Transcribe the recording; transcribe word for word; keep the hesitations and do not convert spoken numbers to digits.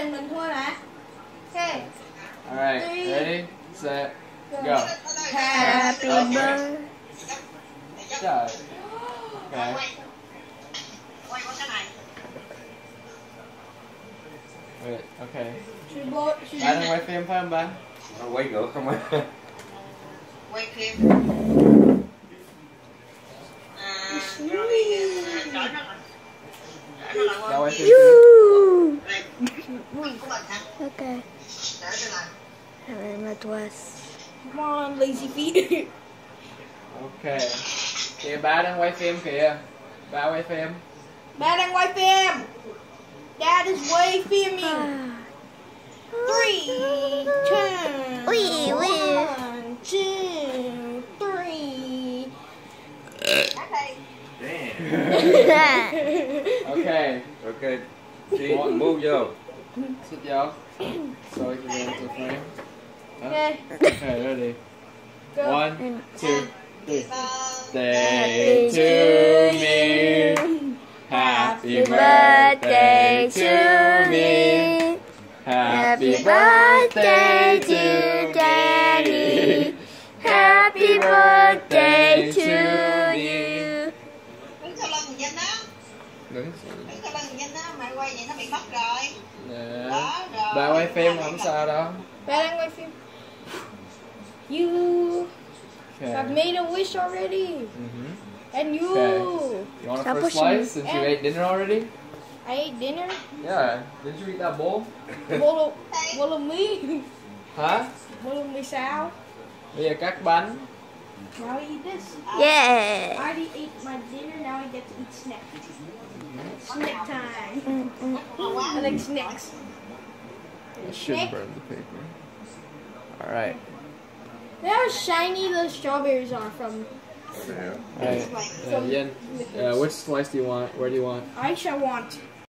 đình mình thôi mà. Okay. Alright, ready, set, go. Happy birthday. Trời. Okay. Wait, okay. Ba đang quay phim phải không ba? Nó quay ngược không á. Quay phim. Ba quay phim. Okay. Remember to us. Come on, lazy feet. Ok. Kìa ba đang quay phim kìa. Ba quay phim. Ba đang quay phim. Dad is way filming. Three, two, Wee, wee. one, two, three. Ok. Ok. Chị move vô. Sit vô. So we can go into the frame. Huh? Okay. Okay, ready. Go. One, two, three. Day to me. Happy birthday to me. Happy birthday to Daddy. Happy birthday to you. Đứng sau lưng Vinh á. Đứng Đứng sau lưng Vinh á. Mày quay vậy nó bị mất rồi. nè. Đó, rồi. Ba quay phim không sao đâu. Ba đang quay phim. You Okay. have made a wish already. Mm-hmm. And you. Okay. You want a Stop first pushing me. slice since you Yeah. ate dinner already? I ate dinner. Yeah. Did you eat that bowl? Bowl of, bowl of me. Hả? Bowl of me sao? Bây giờ cắt bánh. Now I eat this. Yeah. I already ate my dinner. Now I get to eat snack. Snack time. Mm, mm. I like snacks. I should burn the paper. Alright. Look how shiny the strawberries are from. Alright. Uh, Yen, uh, which slice do you want? Where do you want? I shall want